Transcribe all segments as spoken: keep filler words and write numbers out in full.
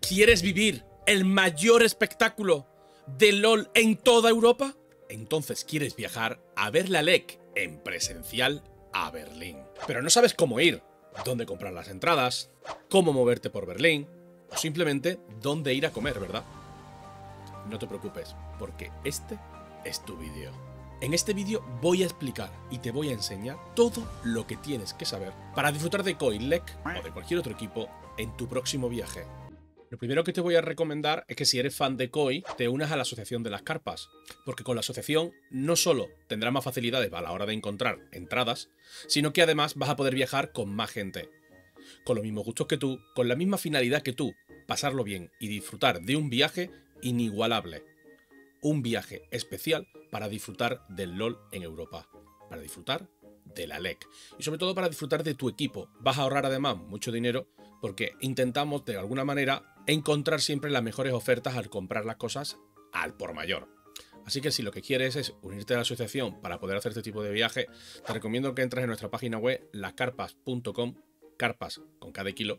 ¿Quieres vivir el mayor espectáculo de LoL en toda Europa? Entonces quieres viajar a ver la L E C en presencial a Berlín. Pero no sabes cómo ir, dónde comprar las entradas, cómo moverte por Berlín o simplemente dónde ir a comer, ¿verdad? No te preocupes, porque este es tu vídeo. En este vídeo voy a explicar y te voy a enseñar todo lo que tienes que saber para disfrutar de Koi, L E C o de cualquier otro equipo en tu próximo viaje. Lo primero que te voy a recomendar es que si eres fan de Koi, te unas a la Asociación de las Carpas, porque con la asociación no solo tendrás más facilidades a la hora de encontrar entradas, sino que además vas a poder viajar con más gente, con los mismos gustos que tú, con la misma finalidad que tú, pasarlo bien y disfrutar de un viaje inigualable. Un viaje especial para disfrutar del LoL en Europa, para disfrutar de la L E C y sobre todo para disfrutar de tu equipo. Vas a ahorrar además mucho dinero porque intentamos de alguna manera encontrar siempre las mejores ofertas al comprar las cosas al por mayor. Así que si lo que quieres es unirte a la asociación para poder hacer este tipo de viaje, te recomiendo que entres en nuestra página web las carpas punto com, carpas con cada kilo,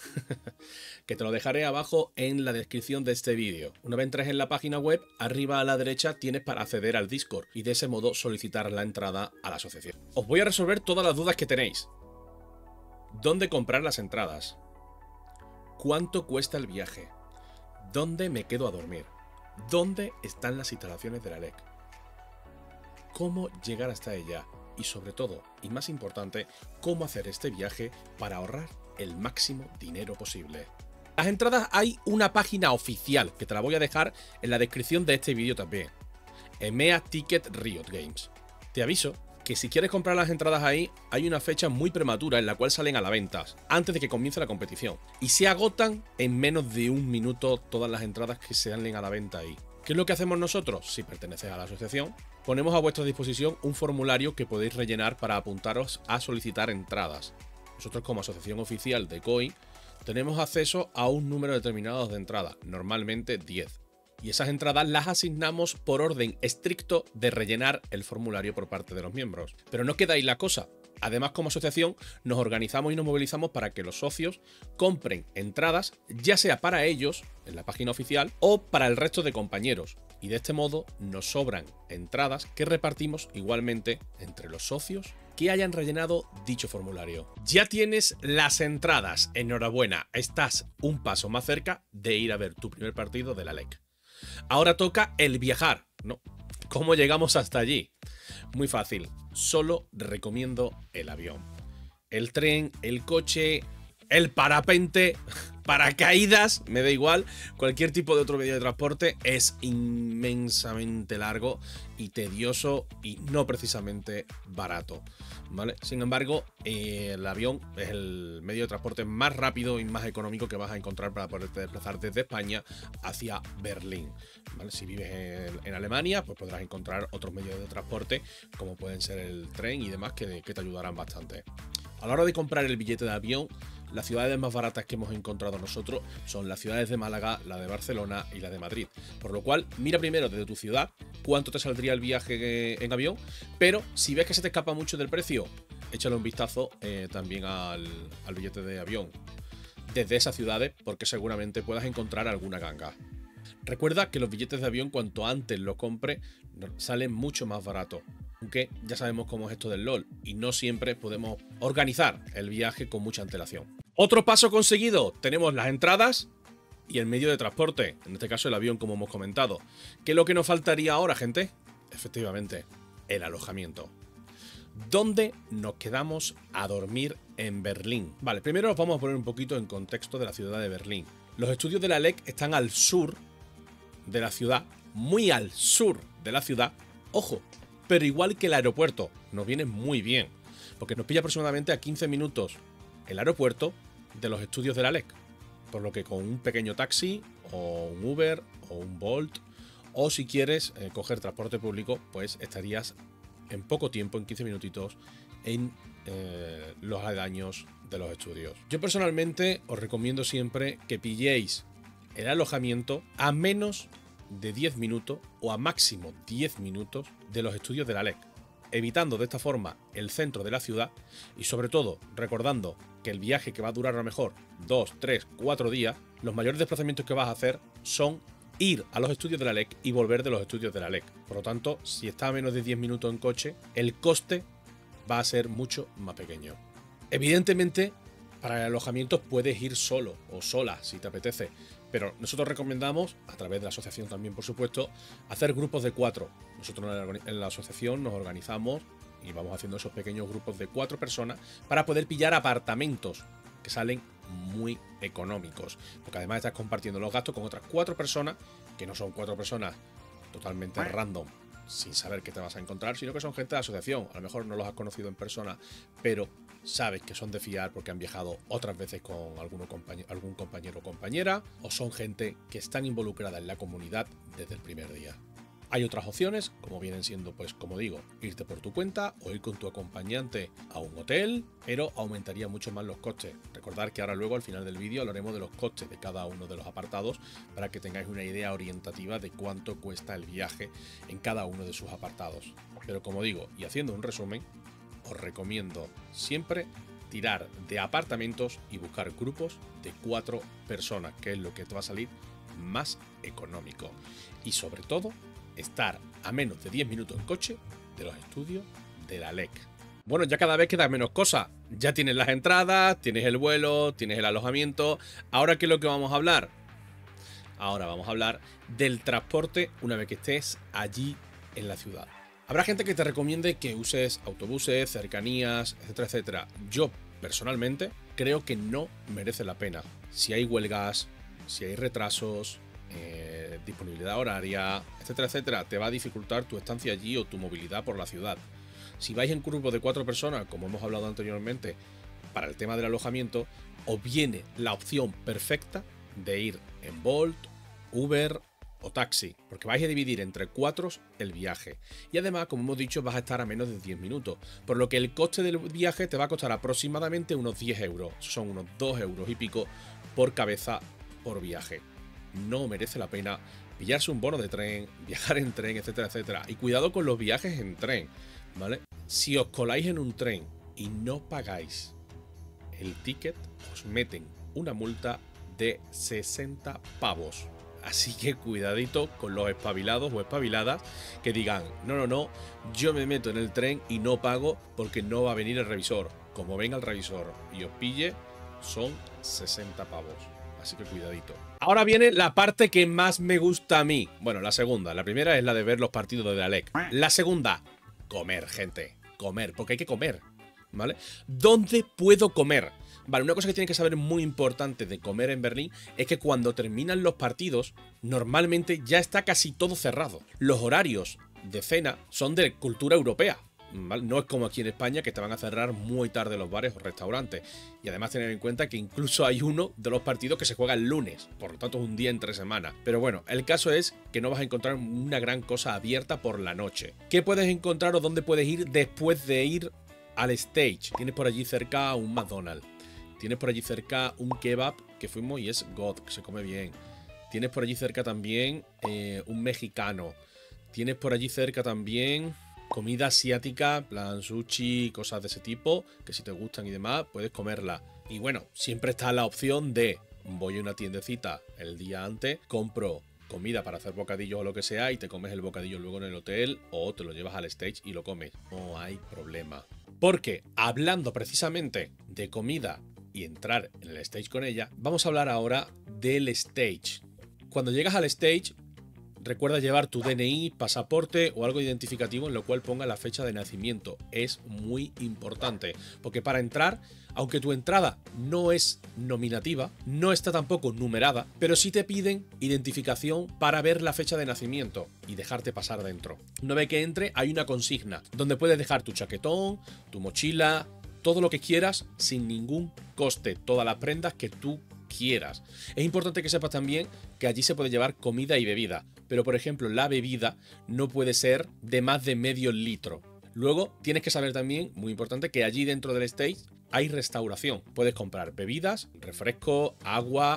que te lo dejaré abajo en la descripción de este vídeo. Una vez entres en la página web, arriba a la derecha tienes para acceder al Discord y de ese modo solicitar la entrada a la asociación. Os voy a resolver todas las dudas que tenéis. ¿Dónde comprar las entradas? ¿Cuánto cuesta el viaje? ¿Dónde me quedo a dormir? ¿Dónde están las instalaciones de la L E C? ¿Cómo llegar hasta ella? Y sobre todo, y más importante, cómo hacer este viaje para ahorrar el máximo dinero posible. Las entradas hay una página oficial, que te la voy a dejar en la descripción de este vídeo también. EMEA Ticket Riot Games. Te aviso que si quieres comprar las entradas ahí, hay una fecha muy prematura en la cual salen a la venta, antes de que comience la competición. Y se agotan en menos de un minuto todas las entradas que salen a la venta ahí. ¿Qué es lo que hacemos nosotros? Si perteneces a la asociación, ponemos a vuestra disposición un formulario que podéis rellenar para apuntaros a solicitar entradas. Nosotros como asociación oficial de Koi tenemos acceso a un número determinado de entradas, normalmente diez. Y esas entradas las asignamos por orden estricto de rellenar el formulario por parte de los miembros. Pero no queda ahí la cosa. Además, como asociación, nos organizamos y nos movilizamos para que los socios compren entradas, ya sea para ellos, en la página oficial, o para el resto de compañeros. Y de este modo nos sobran entradas que repartimos igualmente entre los socios que hayan rellenado dicho formulario. Ya tienes las entradas. Enhorabuena, estás un paso más cerca de ir a ver tu primer partido de la L E C. Ahora toca el viajar, ¿no? ¿Cómo llegamos hasta allí? Muy fácil, solo recomiendo el avión. El tren, el coche, el parapente, paracaídas, me da igual, cualquier tipo de otro medio de transporte es inmensamente largo y tedioso y no precisamente barato, ¿vale? Sin embargo, eh, el avión es el medio de transporte más rápido y más económico que vas a encontrar para poderte desplazar desde España hacia Berlín, ¿vale? Si vives en, en Alemania, pues podrás encontrar otros medios de transporte como pueden ser el tren y demás que, que te ayudarán bastante. A la hora de comprar el billete de avión, las ciudades más baratas que hemos encontrado nosotros son las ciudades de Málaga, la de Barcelona y la de Madrid. Por lo cual, mira primero desde tu ciudad cuánto te saldría el viaje en avión, pero si ves que se te escapa mucho del precio, échale un vistazo eh, también al, al billete de avión desde esas ciudades, porque seguramente puedas encontrar alguna ganga. Recuerda que los billetes de avión, cuanto antes los compres, salen mucho más baratos. Aunque ya sabemos cómo es esto del LoL y no siempre podemos organizar el viaje con mucha antelación. Otro paso conseguido, tenemos las entradas y el medio de transporte, en este caso el avión como hemos comentado. ¿Qué es lo que nos faltaría ahora, gente? Efectivamente, el alojamiento. ¿Dónde nos quedamos a dormir en Berlín? Vale, primero os vamos a poner un poquito en contexto de la ciudad de Berlín. Los estudios de la L E C están al sur de la ciudad, muy al sur de la ciudad, ojo, pero igual que el aeropuerto, nos viene muy bien, porque nos pilla aproximadamente a quince minutos el aeropuerto de los estudios de la L E C, por lo que con un pequeño taxi, o un Uber, o un Bolt, o si quieres eh, coger transporte público, pues estarías en poco tiempo, en quince minutitos, en eh, los aledaños de los estudios. Yo personalmente os recomiendo siempre que pilléis el alojamiento a menos de diez minutos o a máximo diez minutos de los estudios de la L E C, evitando de esta forma el centro de la ciudad y sobre todo recordando que el viaje, que va a durar a lo mejor dos, tres, cuatro días, los mayores desplazamientos que vas a hacer son ir a los estudios de la L E C y volver de los estudios de la L E C. Por lo tanto, si está a menos de diez minutos en coche, el coste va a ser mucho más pequeño. Evidentemente, para el alojamiento puedes ir solo o sola si te apetece, pero nosotros recomendamos, a través de la asociación también por supuesto, hacer grupos de cuatro. Nosotros en la asociación nos organizamos y vamos haciendo esos pequeños grupos de cuatro personas para poder pillar apartamentos que salen muy económicos, porque además estás compartiendo los gastos con otras cuatro personas, que no son cuatro personas totalmente random, sin saber qué te vas a encontrar, sino que son gente de la asociación. A lo mejor no los has conocido en persona, pero sabes que son de fiar porque han viajado otras veces con alguno compañero, algún compañero o compañera, o son gente que están involucrada en la comunidad desde el primer día. Hay otras opciones, como vienen siendo, pues como digo, irte por tu cuenta o ir con tu acompañante a un hotel, pero aumentaría mucho más los costes. Recordad que ahora luego al final del vídeo hablaremos de los costes de cada uno de los apartados para que tengáis una idea orientativa de cuánto cuesta el viaje en cada uno de sus apartados. Pero como digo, y haciendo un resumen, os recomiendo siempre tirar de apartamentos y buscar grupos de cuatro personas, que es lo que te va a salir más económico. Y sobre todo, estar a menos de diez minutos en coche de los estudios de la L E C. Bueno, ya cada vez queda menos cosas. Ya tienes las entradas, tienes el vuelo, tienes el alojamiento. ¿Ahora qué es lo que vamos a hablar? Ahora vamos a hablar del transporte una vez que estés allí en la ciudad. Habrá gente que te recomiende que uses autobuses, cercanías, etcétera, etcétera. Yo, personalmente, creo que no merece la pena. Si hay huelgas, si hay retrasos, eh, disponibilidad horaria, etcétera, etcétera, te va a dificultar tu estancia allí o tu movilidad por la ciudad. Si vais en grupo de cuatro personas, como hemos hablado anteriormente, para el tema del alojamiento, os viene la opción perfecta de ir en Bolt, Uber o taxi, porque vais a dividir entre cuatro el viaje. Y además, como hemos dicho, vas a estar a menos de diez minutos, por lo que el coste del viaje te va a costar aproximadamente unos diez euros. Son unos dos euros y pico por cabeza por viaje. No merece la pena pillarse un bono de tren, viajar en tren, etcétera, etcétera. Y cuidado con los viajes en tren, ¿vale? Si os coláis en un tren y no pagáis el ticket, os meten una multa de sesenta pavos. Así que cuidadito con los espabilados o espabiladas que digan, no, no, no, yo me meto en el tren y no pago porque no va a venir el revisor. Como venga el revisor y os pille, son sesenta pavos. Así que cuidadito. Ahora viene la parte que más me gusta a mí. Bueno, la segunda. La primera es la de ver los partidos de la L E C. La segunda, comer, gente. Comer, porque hay que comer, ¿vale? ¿Dónde puedo comer? Vale, una cosa que tienen que saber muy importante de comer en Berlín es que cuando terminan los partidos, normalmente ya está casi todo cerrado. Los horarios de cena son de cultura europea, ¿vale? No es como aquí en España, que te van a cerrar muy tarde los bares o restaurantes. Y además tener en cuenta que incluso hay uno de los partidos que se juega el lunes, por lo tanto es un día entre semana. Pero bueno, el caso es que no vas a encontrar una gran cosa abierta por la noche. ¿Qué puedes encontrar o dónde puedes ir después de ir al stage? Tienes por allí cerca un McDonald's. Tienes por allí cerca un kebab que fuimos y es God, que se come bien. Tienes por allí cerca también eh, un mexicano. Tienes por allí cerca también comida asiática, plan sushi, cosas de ese tipo, que si te gustan y demás, puedes comerla. Y bueno, siempre está la opción de voy a una tiendecita el día antes, compro comida para hacer bocadillos o lo que sea y te comes el bocadillo luego en el hotel o te lo llevas al stage y lo comes. No hay problema. Porque hablando precisamente de comida y entrar en el stage con ella, vamos a hablar ahora del stage. Cuando llegas al stage, recuerda llevar tu D N I, pasaporte o algo identificativo en lo cual ponga la fecha de nacimiento. Es muy importante, porque para entrar, aunque tu entrada no es nominativa, no está tampoco numerada, pero sí te piden identificación para ver la fecha de nacimiento y dejarte pasar dentro. Una vez que entre, hay una consigna donde puedes dejar tu chaquetón, tu mochila, todo lo que quieras sin ningún coste, todas las prendas que tú quieras. Es importante que sepas también que allí se puede llevar comida y bebida, pero por ejemplo la bebida no puede ser de más de medio litro. Luego tienes que saber también, muy importante, que allí dentro del stage hay restauración. Puedes comprar bebidas, refresco, agua,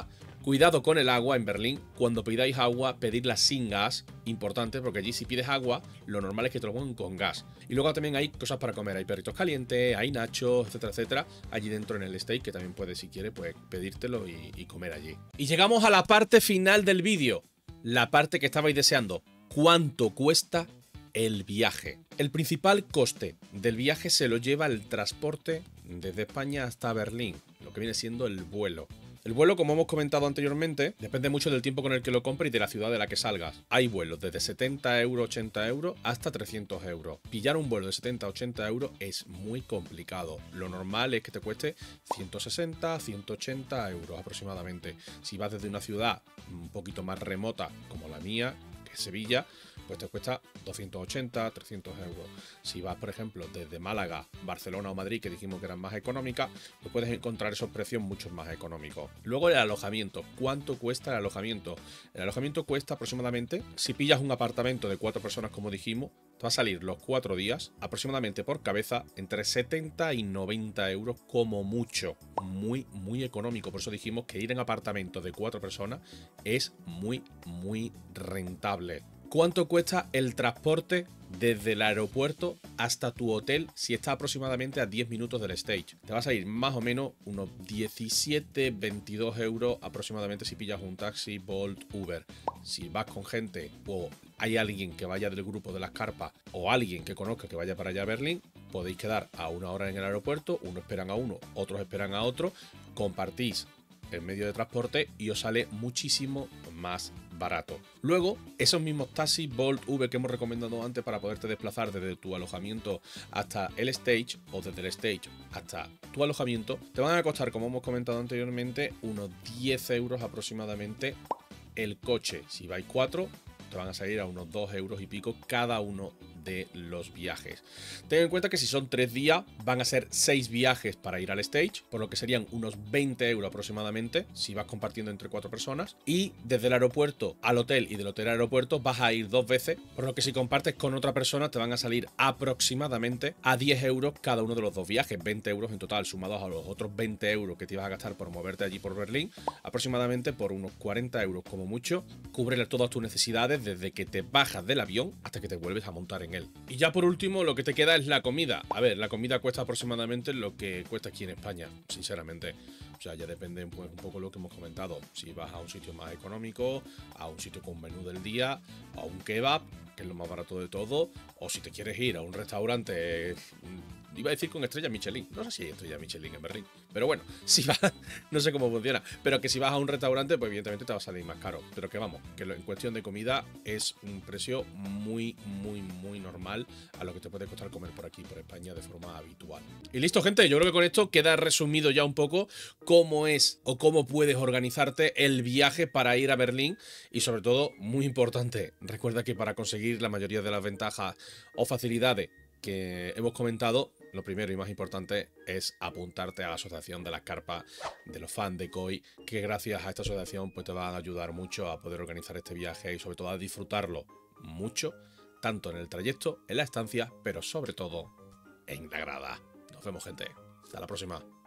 Cuidado con el agua en Berlín. Cuando pidáis agua, pedidla sin gas. Importante, porque allí si pides agua, lo normal es que te lo pongan con gas. Y luego también hay cosas para comer. Hay perritos calientes, hay nachos, etcétera, etcétera. Allí dentro en el steak, que también puedes, si quieres, pues pedírtelo y, y comer allí. Y llegamos a la parte final del vídeo. La parte que estabais deseando. ¿Cuánto cuesta el viaje? El principal coste del viaje se lo lleva el transporte desde España hasta Berlín. Lo que viene siendo el vuelo. El vuelo, como hemos comentado anteriormente, depende mucho del tiempo con el que lo compres y de la ciudad de la que salgas. Hay vuelos desde setenta euros, ochenta euros hasta trescientos euros. Pillar un vuelo de setenta, ochenta euros es muy complicado. Lo normal es que te cueste ciento sesenta, ciento ochenta euros aproximadamente. Si vas desde una ciudad un poquito más remota como la mía, que es Sevilla, pues te cuesta doscientos ochenta, trescientos euros. Si vas, por ejemplo, desde Málaga, Barcelona o Madrid, que dijimos que eran más económicas, pues puedes encontrar esos precios mucho más económicos. Luego el alojamiento. ¿Cuánto cuesta el alojamiento? El alojamiento cuesta aproximadamente, si pillas un apartamento de cuatro personas, como dijimos, te va a salir los cuatro días, aproximadamente por cabeza, entre setenta y noventa euros como mucho. Muy, muy económico. Por eso dijimos que ir en apartamento de cuatro personas es muy, muy rentable. ¿Cuánto cuesta el transporte desde el aeropuerto hasta tu hotel si está aproximadamente a diez minutos del stage? Te vas a ir más o menos unos diecisiete, veintidós euros aproximadamente si pillas un taxi, Bolt, Uber. Si vas con gente o hay alguien que vaya del grupo de las carpas o alguien que conozca que vaya para allá a Berlín, podéis quedar a una hora en el aeropuerto, uno esperan a uno, otros esperan a otro, compartís el medio de transporte y os sale muchísimo más barato. Luego, esos mismos taxis, Bolt, Uber que hemos recomendado antes para poderte desplazar desde tu alojamiento hasta el stage o desde el stage hasta tu alojamiento, te van a costar, como hemos comentado anteriormente, unos diez euros aproximadamente el coche. Si vais cuatro, te van a salir a unos dos euros y pico cada uno de los viajes. Ten en cuenta que si son tres días, van a ser seis viajes para ir al stage, por lo que serían unos veinte euros aproximadamente si vas compartiendo entre cuatro personas. Y desde el aeropuerto al hotel y del hotel al aeropuerto vas a ir dos veces, por lo que si compartes con otra persona te van a salir aproximadamente a diez euros cada uno de los dos viajes, veinte euros en total, sumados a los otros veinte euros que te ibas a gastar por moverte allí por Berlín. Aproximadamente por unos cuarenta euros como mucho, cubre todas tus necesidades desde que te bajas del avión hasta que te vuelves a montar en él. Y ya por último, lo que te queda es la comida. A ver, la comida cuesta aproximadamente lo que cuesta aquí en España, sinceramente. O sea, ya depende pues, un poco lo que hemos comentado. Si vas a un sitio más económico, a un sitio con menú del día, a un kebab, que es lo más barato de todo, o si te quieres ir a un restaurante, iba a decir con estrella Michelin, no sé si hay estrella Michelin en Berlín, pero bueno, si vas, no sé cómo funciona, pero que si vas a un restaurante, pues evidentemente te va a salir más caro, pero que vamos, que en cuestión de comida es un precio muy, muy, muy normal a lo que te puede costar comer por aquí, por España, de forma habitual. Y listo, gente, yo creo que con esto queda resumido ya un poco cómo es o cómo puedes organizarte el viaje para ir a Berlín y sobre todo, muy importante, recuerda que para conseguir la mayoría de las ventajas o facilidades que hemos comentado, lo primero y más importante es apuntarte a la asociación de las carpas de los fans de Koi, que gracias a esta asociación pues te van a ayudar mucho a poder organizar este viaje y sobre todo a disfrutarlo mucho, tanto en el trayecto, en la estancia, pero sobre todo en la grada. Nos vemos, gente. Hasta la próxima.